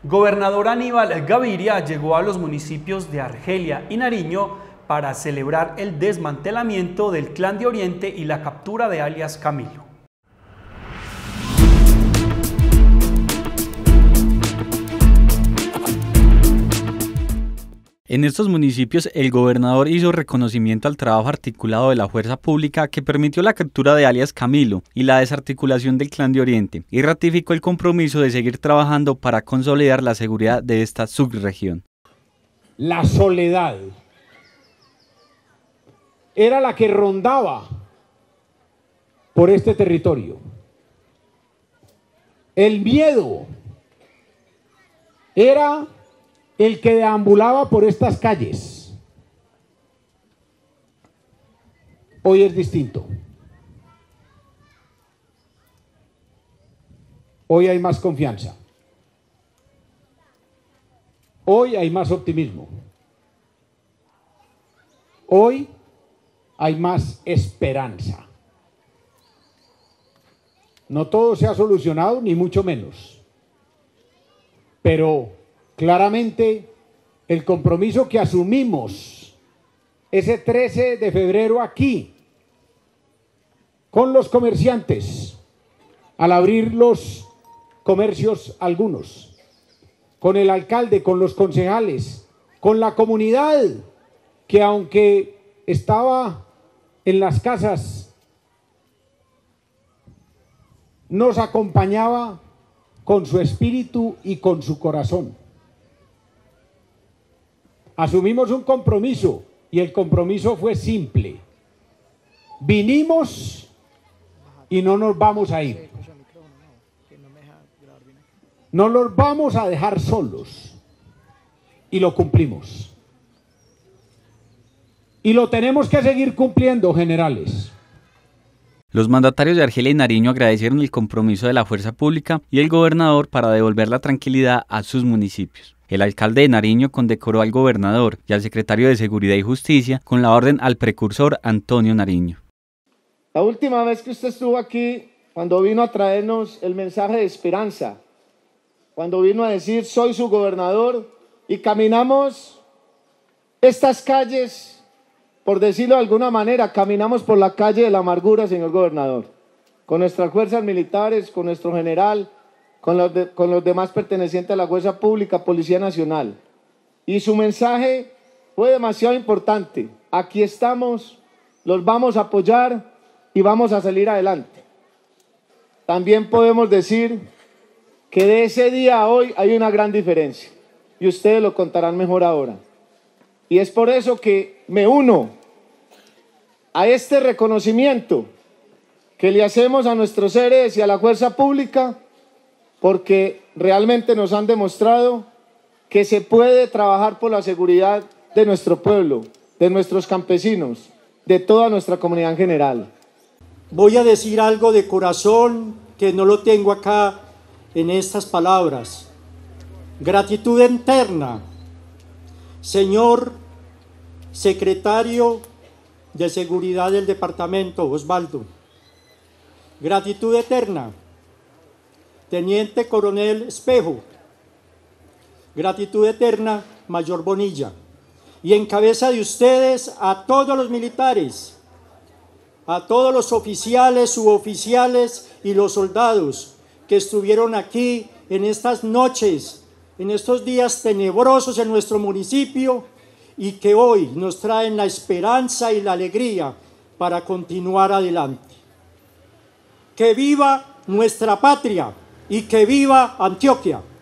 Gobernador Aníbal Gaviria llegó a los municipios de Argelia y Nariño para celebrar el desmantelamiento del Clan de Oriente y la captura de alias Camilo. En estos municipios, el gobernador hizo reconocimiento al trabajo articulado de la fuerza pública que permitió la captura de alias Camilo y la desarticulación del Clan de Oriente, y ratificó el compromiso de seguir trabajando para consolidar la seguridad de esta subregión. La soledad era la que rondaba por este territorio. El miedo era el que deambulaba por estas calles. Hoy es distinto. Hoy hay más confianza. Hoy hay más optimismo. Hoy hay más esperanza. No todo se ha solucionado, ni mucho menos. Pero claramente, el compromiso que asumimos ese 13 de febrero aquí, con los comerciantes, al abrir los comercios algunos, con el alcalde, con los concejales, con la comunidad, que aunque estaba en las casas, nos acompañaba con su espíritu y con su corazón. Asumimos un compromiso y el compromiso fue simple. Vinimos y no nos vamos a ir. No los vamos a dejar solos. Y lo cumplimos. Y lo tenemos que seguir cumpliendo, generales. Los mandatarios de Argelia y Nariño agradecieron el compromiso de la fuerza pública y el gobernador para devolver la tranquilidad a sus municipios. El alcalde de Nariño condecoró al gobernador y al secretario de Seguridad y Justicia con la orden al precursor Antonio Nariño. La última vez que usted estuvo aquí, cuando vino a traernos el mensaje de esperanza, cuando vino a decir, soy su gobernador, y caminamos estas calles, por decirlo de alguna manera, caminamos por la calle de la amargura, señor gobernador, con nuestras fuerzas militares, con nuestro general, con los demás pertenecientes a la fuerza pública, Policía Nacional. Y su mensaje fue demasiado importante. Aquí estamos, los vamos a apoyar y vamos a salir adelante. También podemos decir que de ese día a hoy hay una gran diferencia. Y ustedes lo contarán mejor ahora. Y es por eso que me uno a este reconocimiento que le hacemos a nuestros héroes y a la fuerza pública, porque realmente nos han demostrado que se puede trabajar por la seguridad de nuestro pueblo, de nuestros campesinos, de toda nuestra comunidad en general. Voy a decir algo de corazón que no lo tengo acá en estas palabras. Gratitud eterna, señor secretario de Seguridad del departamento, Osvaldo. Gratitud eterna, teniente coronel Espejo. Gratitud eterna, mayor Bonilla. Y en cabeza de ustedes, a todos los militares, a todos los oficiales, suboficiales y los soldados que estuvieron aquí en estas noches, en estos días tenebrosos en nuestro municipio, y que hoy nos traen la esperanza y la alegría para continuar adelante. Que viva nuestra patria y que viva Antioquia.